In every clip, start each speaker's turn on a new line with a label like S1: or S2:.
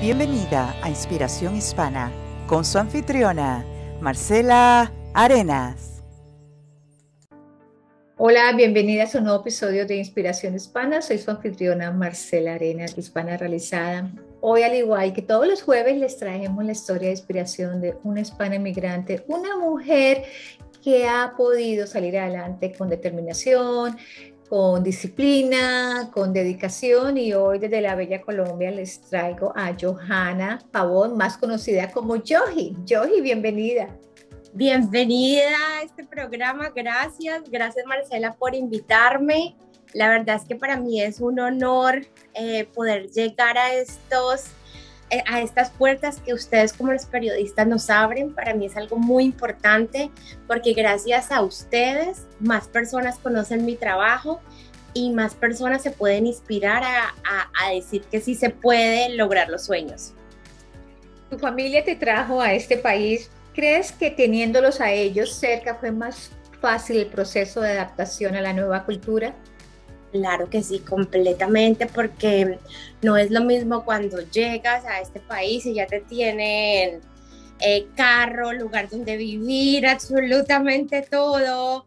S1: Bienvenida a Inspiración Hispana con su anfitriona, Marcela Arenas.
S2: Hola, bienvenidas a un nuevo episodio de Inspiración Hispana. Soy su anfitriona, Marcela Arenas, hispana realizada. Hoy, al igual que todos los jueves, les traemos la historia de inspiración de una hispana inmigrante, una mujer que ha podido salir adelante con determinación, con disciplina, con dedicación, y hoy desde la bella Colombia les traigo a Johanna Pavón, más conocida como Yoji. Yoji, bienvenida.
S3: Bienvenida a este programa, gracias Marcela por invitarme. La verdad es que para mí es un honor poder llegar a estas puertas que ustedes como los periodistas nos abren. Para mí es algo muy importante porque gracias a ustedes más personas conocen mi trabajo y más personas se pueden inspirar a decir que sí se puede lograr los sueños.
S2: Tu familia te trajo a este país. ¿Crees que teniéndolos a ellos cerca fue más fácil el proceso de adaptación a la nueva cultura?
S3: Claro que sí, completamente, porque no es lo mismo cuando llegas a este país y ya te tienen carro, lugar donde vivir, absolutamente todo,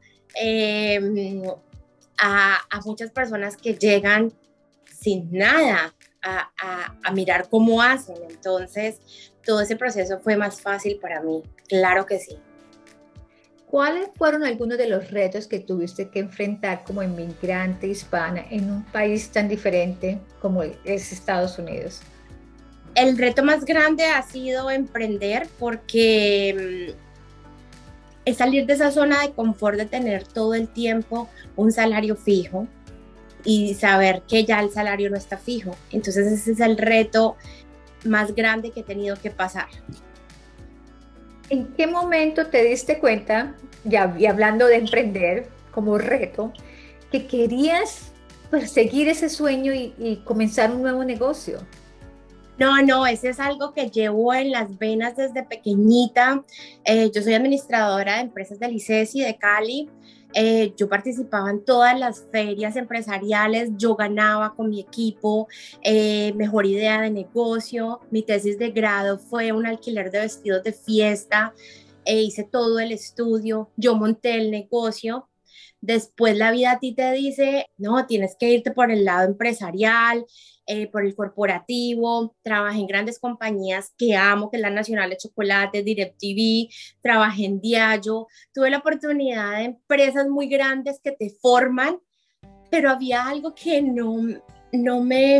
S3: a muchas personas que llegan sin nada a mirar cómo hacen. Entonces, todo ese proceso fue más fácil para mí, claro que sí.
S2: ¿Cuáles fueron algunos de los retos que tuviste que enfrentar como inmigrante hispana en un país tan diferente como es Estados Unidos?
S3: El reto más grande ha sido emprender, porque es salir de esa zona de confort de tener todo el tiempo un salario fijo y saber que ya el salario no está fijo. Entonces ese es el reto más grande que he tenido que pasar.
S2: ¿En qué momento te diste cuenta, ya y hablando de emprender como reto, que querías perseguir ese sueño y comenzar un nuevo negocio?
S3: No, ese es algo que llevo en las venas desde pequeñita. Yo soy administradora de empresas del ICESI de Cali. Yo participaba en todas las ferias empresariales, yo ganaba con mi equipo, mejor idea de negocio. Mi tesis de grado fue un alquiler de vestidos de fiesta, hice todo el estudio, yo monté el negocio. Después la vida a ti te dice, no, tienes que irte por el lado empresarial, por el corporativo. Trabajé en grandes compañías que amo, que es la Nacional de Chocolate, DirecTV, trabajé en Diageo. Tuve la oportunidad de empresas muy grandes que te forman, pero había algo que no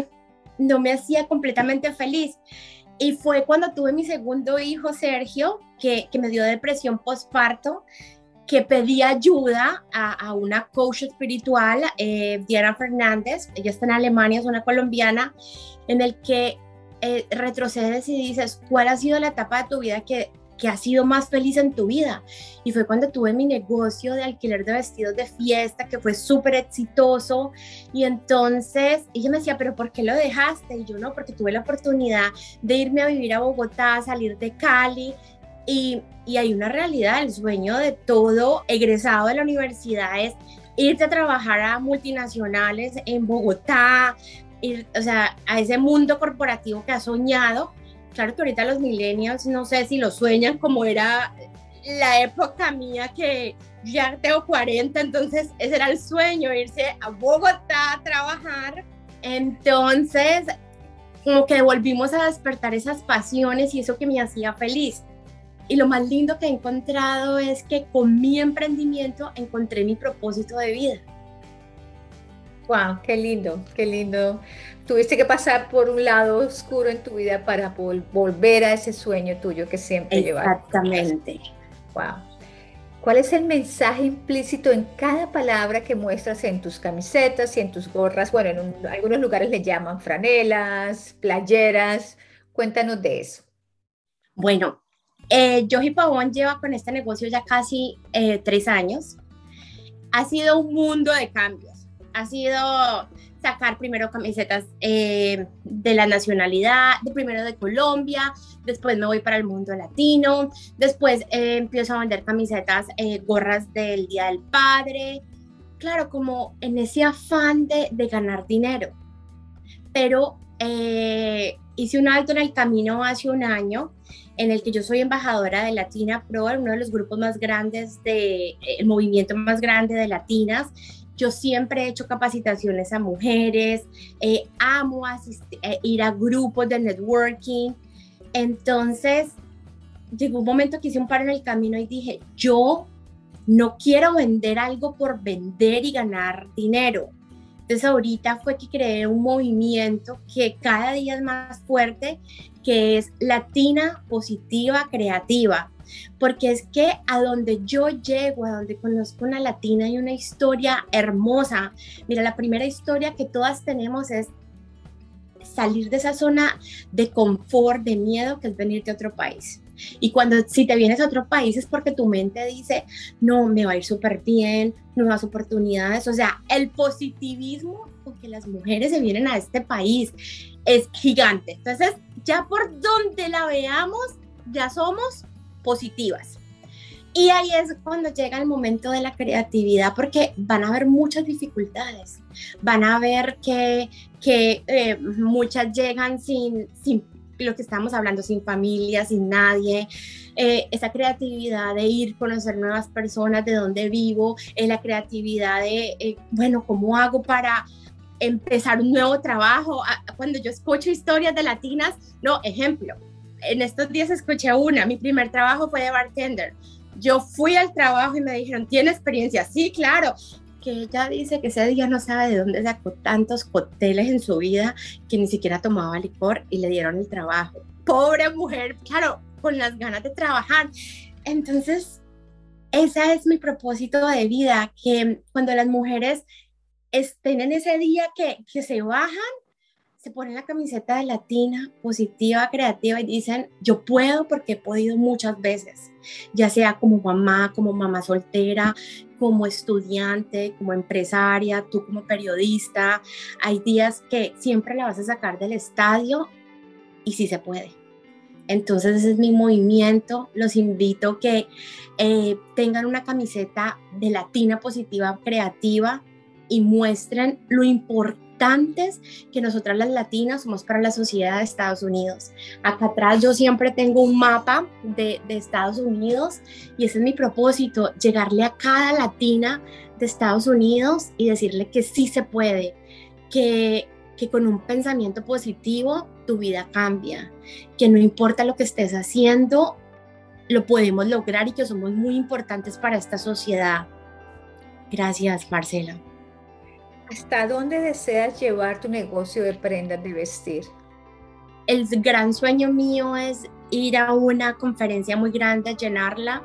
S3: me hacía completamente feliz. Y fue cuando tuve mi segundo hijo, Sergio, que me dio depresión postparto, que pedí ayuda a una coach espiritual, Diana Fernández. Ella está en Alemania, es una colombiana, en el que retrocedes y dices, ¿cuál ha sido la etapa de tu vida que ha sido más feliz en tu vida? Y fue cuando tuve mi negocio de alquiler de vestidos de fiesta, que fue súper exitoso. Y entonces ella me decía, ¿pero por qué lo dejaste? Y yo, no, porque tuve la oportunidad de irme a vivir a Bogotá, salir de Cali. Y hay una realidad, el sueño de todo egresado de la universidad es irte a trabajar a multinacionales en Bogotá, o sea, a ese mundo corporativo que has soñado. Claro que ahorita los millennials no sé si lo sueñan como era la época mía, que ya tengo 40, entonces ese era el sueño, irse a Bogotá a trabajar. Entonces, como que volvimos a despertar esas pasiones y eso que me hacía feliz. Y lo más lindo que he encontrado es que con mi emprendimiento encontré mi propósito de vida.
S2: ¡Wow! ¡Qué lindo! ¡Qué lindo! Tuviste que pasar por un lado oscuro en tu vida para volver a ese sueño tuyo que siempre llevaste.
S3: Exactamente.
S2: ¡Wow! ¿Cuál es el mensaje implícito en cada palabra que muestras en tus camisetas y en tus gorras? Bueno, en algunos lugares le llaman franelas, playeras. Cuéntanos de eso.
S3: Bueno, Yoji Pavón lleva con este negocio ya casi 3 años. Ha sido un mundo de cambios. Ha sido sacar primero camisetas de la nacionalidad, primero de Colombia, después me voy para el mundo latino, después empiezo a vender camisetas, gorras del Día del Padre. Claro, como en ese afán de ganar dinero. Pero hice un alto en el camino hace un año en el que yo soy embajadora de Latina Pro, uno de los grupos más grandes, el movimiento más grande de latinas. Yo siempre he hecho capacitaciones a mujeres, amo ir a grupos de networking. Entonces, llegó un momento que hice un paro en el camino y dije, yo no quiero vender algo por vender y ganar dinero. Entonces ahorita fue que creé un movimiento que cada día es más fuerte, que es Latina Positiva Creativa, porque es que a donde yo llego, a donde conozco una latina, hay una historia hermosa. Mira, la primera historia que todas tenemos es salir de esa zona de confort, de miedo, que es venirte a otro país. Y si te vienes a otro país es porque tu mente dice, no, me va a ir súper bien, nuevas oportunidades. O sea, el positivismo con que las mujeres se vienen a este país es gigante. Entonces, ya por donde la veamos, ya somos positivas. Y ahí es cuando llega el momento de la creatividad, porque van a haber muchas dificultades. Van a ver que muchas llegan sin lo que estamos hablando, sin familia, sin nadie. Esa creatividad de ir, conocer nuevas personas, de dónde vivo, la creatividad de, bueno, ¿cómo hago para empezar un nuevo trabajo? Cuando yo escucho historias de latinas, no, ejemplo, en estos días escuché mi primer trabajo fue de bartender. Yo fui al trabajo y me dijeron, ¿tiene experiencia? Sí, claro. Que ella dice que ese día no sabe de dónde sacó tantos cócteles en su vida, que ni siquiera tomaba licor y le dieron el trabajo. Pobre mujer, claro, con las ganas de trabajar. Entonces, ese es mi propósito de vida, que cuando las mujeres estén en ese día que se bajan, se ponen la camiseta de Latina, Positiva, Creativa y dicen, yo puedo porque he podido muchas veces, ya sea como mamá soltera, como estudiante, como empresaria, tú como periodista. Hay días que siempre la vas a sacar del estadio y sí se puede. Entonces ese es mi movimiento. Los invito a que tengan una camiseta de Latina Positiva Creativa y muestren lo importantes que nosotras las latinas somos para la sociedad de Estados Unidos. Acá atrás yo siempre tengo un mapa de Estados Unidos y ese es mi propósito, llegarle a cada latina de Estados Unidos y decirle que sí se puede, que con un pensamiento positivo tu vida cambia, que no importa lo que estés haciendo, lo podemos lograr y que somos muy importantes para esta sociedad. Gracias, Marcela.
S2: ¿Hasta dónde deseas llevar tu negocio de prendas de vestir?
S3: El gran sueño mío es ir a una conferencia muy grande, llenarla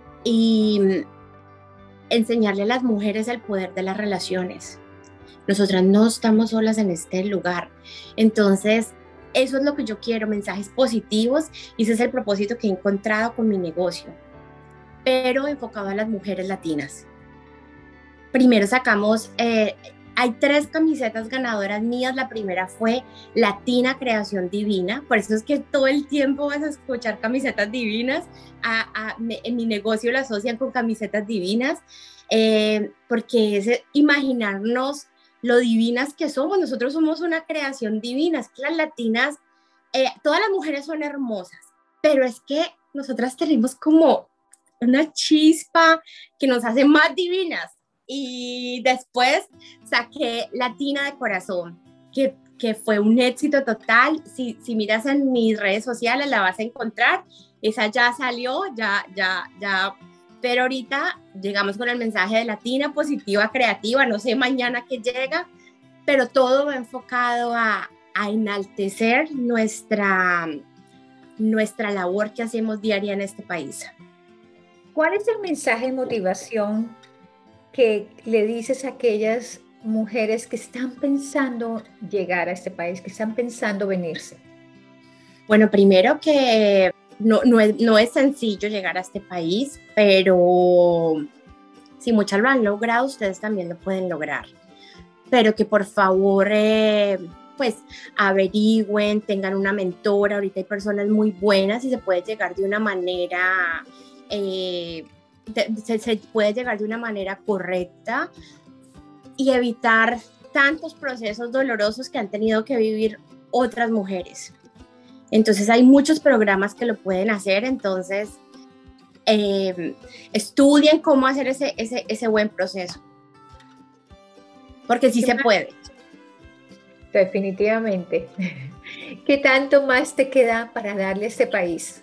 S3: y enseñarle a las mujeres el poder de las relaciones. Nosotras no estamos solas en este lugar. Entonces, eso es lo que yo quiero, mensajes positivos, y ese es el propósito que he encontrado con mi negocio, pero enfocado a las mujeres latinas. Primero sacamos... hay 3 camisetas ganadoras mías. La primera fue Latina Creación Divina. Por eso es que todo el tiempo vas a escuchar camisetas divinas. En mi negocio lo asocian con camisetas divinas, porque es imaginarnos lo divinas que somos. Nosotros somos una creación divina. Es que las latinas, todas las mujeres son hermosas, pero es que nosotras tenemos como una chispa que nos hace más divinas. Y después saqué Latina de Corazón, que fue un éxito total. Si miras en mis redes sociales la vas a encontrar. Esa ya salió, ya. Pero ahorita llegamos con el mensaje de Latina Positiva Creativa. No sé mañana qué llega, pero todo va enfocado a enaltecer nuestra labor que hacemos diaria en este país.
S2: ¿Cuál es el mensaje de motivación que le dices a aquellas mujeres que están pensando llegar a este país, que están pensando venirse?
S3: Bueno, primero que no es sencillo llegar a este país, pero si muchas lo han logrado, ustedes también lo pueden lograr. Pero que por favor, pues averigüen, tengan una mentora. Ahorita hay personas muy buenas y se puede llegar de una manera... se puede llegar de una manera correcta y evitar tantos procesos dolorosos que han tenido que vivir otras mujeres. Entonces hay muchos programas que lo pueden hacer, entonces estudien cómo hacer ese buen proceso, porque sí se puede.
S2: Definitivamente. ¿Qué tanto más te queda para darle a este país?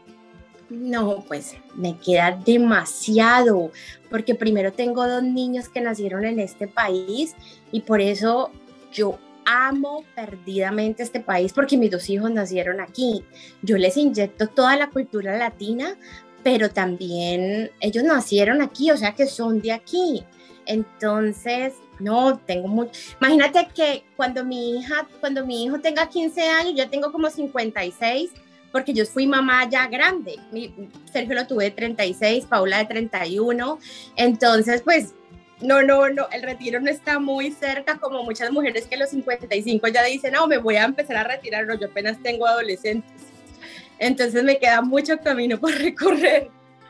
S3: No, pues me queda demasiado, porque primero tengo 2 niños que nacieron en este país y por eso yo amo perdidamente este país, porque mis 2 hijos nacieron aquí. Yo les inyecto toda la cultura latina, pero también ellos nacieron aquí, o sea que son de aquí. Entonces, no, tengo mucho. Imagínate que cuando mi hijo tenga 15 años, yo tengo como 56, porque yo fui mamá ya grande. Sergio lo tuve de 36, Paula de 31. Entonces, pues, no, el retiro no está muy cerca, como muchas mujeres que a los 55 ya dicen, no, me voy a empezar a retirar, no, yo apenas tengo adolescentes. Entonces me queda mucho camino por recorrer.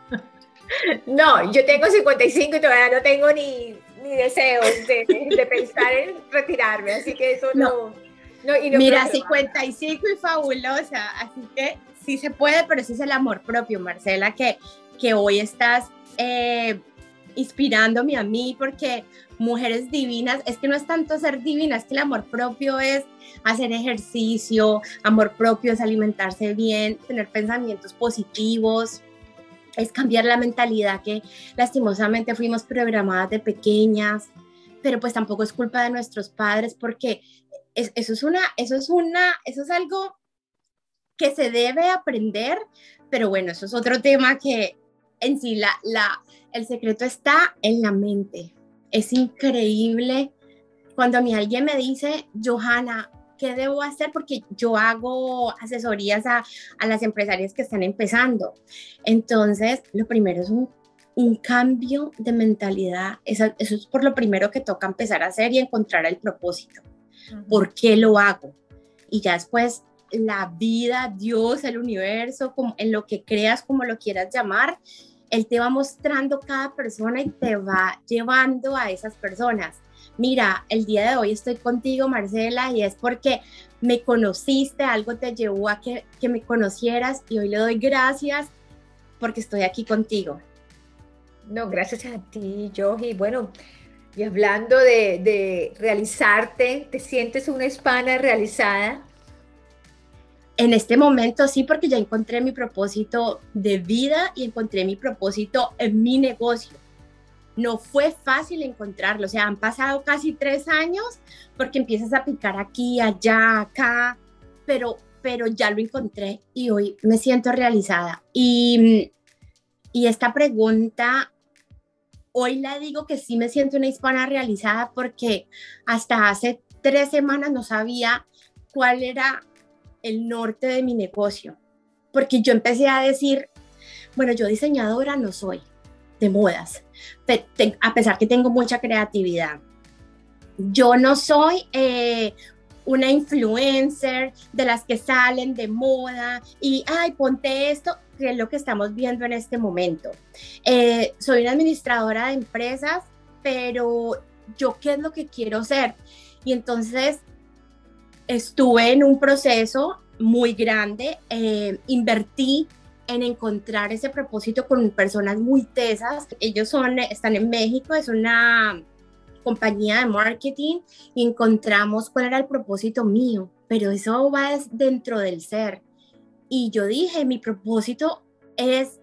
S2: No, yo tengo 55 y todavía no tengo ni deseos de pensar en retirarme, así que eso no.
S3: Mira, 55 y fabulosa, así que sí se puede, pero ese es el amor propio, Marcela, que hoy estás inspirándome a mí, porque mujeres divinas, es que no es tanto ser divina, es que el amor propio es hacer ejercicio, amor propio es alimentarse bien, tener pensamientos positivos, es cambiar la mentalidad que lastimosamente fuimos programadas de pequeñas, pero pues tampoco es culpa de nuestros padres, porque eso es algo que se debe aprender, pero bueno, eso es otro tema que en sí el secreto está en la mente. Es increíble cuando a mí alguien me dice, Johanna, ¿qué debo hacer? Porque yo hago asesorías a las empresarias que están empezando. Entonces, lo primero es un cambio de mentalidad. Eso es por lo primero que toca empezar a hacer y encontrar el propósito. ¿Por qué lo hago? Y ya después la vida, Dios, el universo, como, en lo que creas, como lo quieras llamar, Él te va mostrando cada persona y te va llevando a esas personas. Mira, el día de hoy estoy contigo, Marcela, y es porque me conociste, algo te llevó a que me conocieras y hoy le doy gracias porque estoy aquí contigo.
S2: No, gracias a ti, Joji. Bueno, y hablando de realizarte, ¿te sientes una hispana realizada?
S3: En este momento sí, porque ya encontré mi propósito de vida y encontré mi propósito en mi negocio. No fue fácil encontrarlo, o sea, han pasado casi 3 años porque empiezas a picar aquí, allá, acá, pero ya lo encontré y hoy me siento realizada. Y esta pregunta, hoy la digo que sí me siento una hispana realizada porque hasta hace 3 semanas no sabía cuál era el norte de mi negocio, porque yo empecé a decir, bueno, yo diseñadora no soy de modas, a pesar que tengo mucha creatividad. Yo no soy una influencer de las que salen de moda y, ay, ponte esto, que es lo que estamos viendo en este momento. Soy una administradora de empresas, pero yo, ¿qué es lo que quiero ser? Y entonces estuve en un proceso muy grande, invertí en encontrar ese propósito con personas muy tesas. Ellos están en México, es una compañía de marketing y encontramos cuál era el propósito mío, pero eso va dentro del ser. Y yo dije, mi propósito es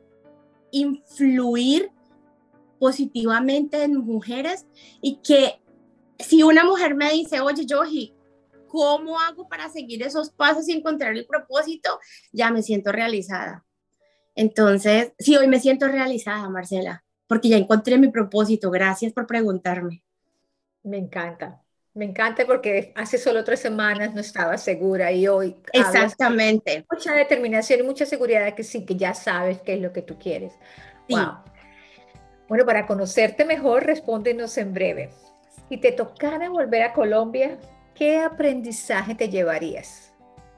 S3: influir positivamente en mujeres y que si una mujer me dice, oye, Joji, ¿cómo hago para seguir esos pasos y encontrar el propósito? Ya me siento realizada. Entonces, sí, hoy me siento realizada, Marcela, porque ya encontré mi propósito. Gracias por preguntarme.
S2: Me encanta porque hace solo 3 semanas no estaba segura y hoy
S3: Exactamente.
S2: Hablas con mucha determinación y mucha seguridad de que sí, que ya sabes qué es lo que tú quieres.
S3: Sí.
S2: Wow. Bueno, para conocerte mejor, respóndenos en breve. Si te tocara volver a Colombia, ¿qué aprendizaje te llevarías?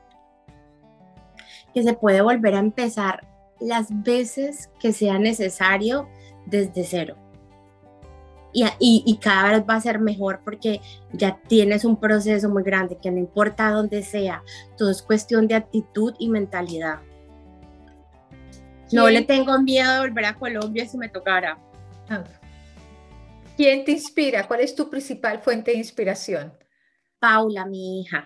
S3: Que se puede volver a empezar las veces que sea necesario desde cero. y cada vez va a ser mejor porque ya tienes un proceso muy grande que no importa dónde sea, todo es cuestión de actitud y mentalidad. No le tengo miedo de volver a Colombia si me tocara.
S2: ¿Quién te inspira? ¿Cuál es tu principal fuente de inspiración?
S3: Paula, mi hija.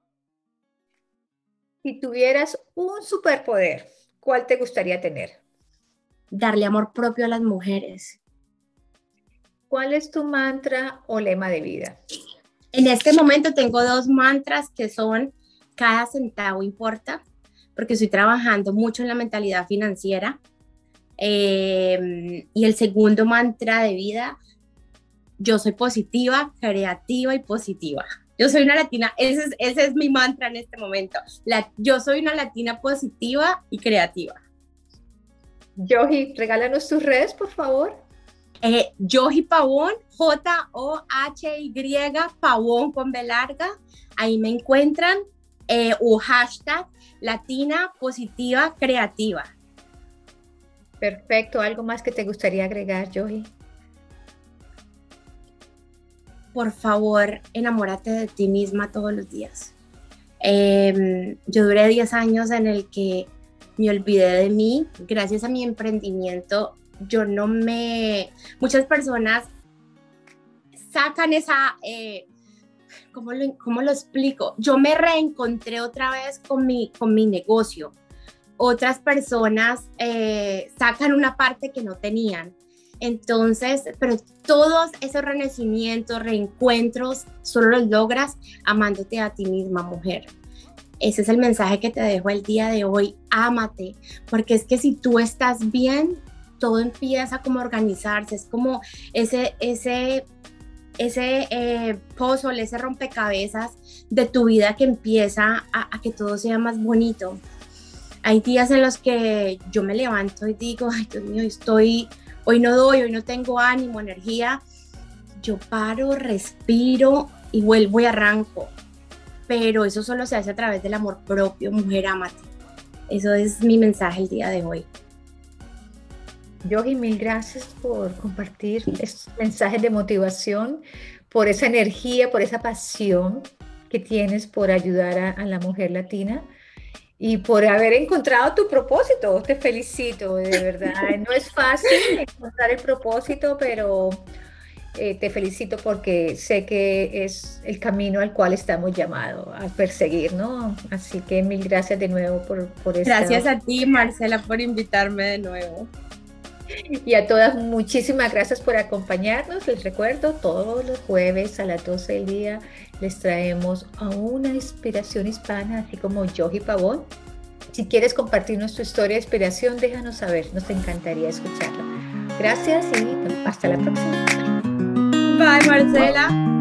S2: Si tuvieras un superpoder, ¿cuál te gustaría tener?
S3: Darle amor propio a las mujeres.
S2: ¿Cuál es tu mantra o lema de vida?
S3: En este momento tengo 2 mantras que son: cada centavo importa, porque estoy trabajando mucho en la mentalidad financiera. Y el segundo mantra de vida: yo soy positiva, creativa y positiva. Yo soy una latina, ese es mi mantra en este momento. Yo soy una latina positiva y creativa.
S2: Yoji, regálanos tus redes, por favor.
S3: Yoji Pavón, Johy, Pavón con B larga. Ahí me encuentran. O hashtag Latina Positiva Creativa.
S2: Perfecto. ¿Algo más que te gustaría agregar, Yoji?
S3: Por favor, enamórate de ti misma todos los días. Yo duré 10 años en el que me olvidé de mí. Gracias a mi emprendimiento, muchas personas sacan esa, ¿cómo lo explico? Yo me reencontré otra vez con mi negocio. Otras personas sacan una parte que no tenían. Entonces, pero todos esos renacimientos, reencuentros, solo los logras amándote a ti misma, mujer. Ese es el mensaje que te dejo el día de hoy. Ámate, porque es que si tú estás bien, todo empieza como a organizarse. Es como ese puzzle, ese rompecabezas de tu vida que empieza a que todo sea más bonito. Hay días en los que yo me levanto y digo, ay, Dios mío, hoy no tengo ánimo, energía. Yo paro, respiro y vuelvo y arranco. Pero eso solo se hace a través del amor propio. Mujer, ámate. Eso es mi mensaje el día de hoy.
S2: Yoji, mil gracias por compartir estos mensajes de motivación, por esa energía, por esa pasión que tienes por ayudar a la mujer latina y por haber encontrado tu propósito. Te felicito, de verdad. No es fácil encontrar el propósito, pero te felicito porque sé que es el camino al cual estamos llamados a perseguir, ¿no? Así que mil gracias de nuevo por esta...
S3: Gracias a ti, Marcela, por invitarme de nuevo.
S2: Y a todas, muchísimas gracias por acompañarnos. Les recuerdo, todos los jueves a las 12 del día les traemos a una inspiración hispana, así como Yoji Pavón. Si quieres compartir nuestra historia de inspiración, déjanos saber, nos encantaría escucharla. Gracias y hasta la próxima.
S3: Bye, Marcela.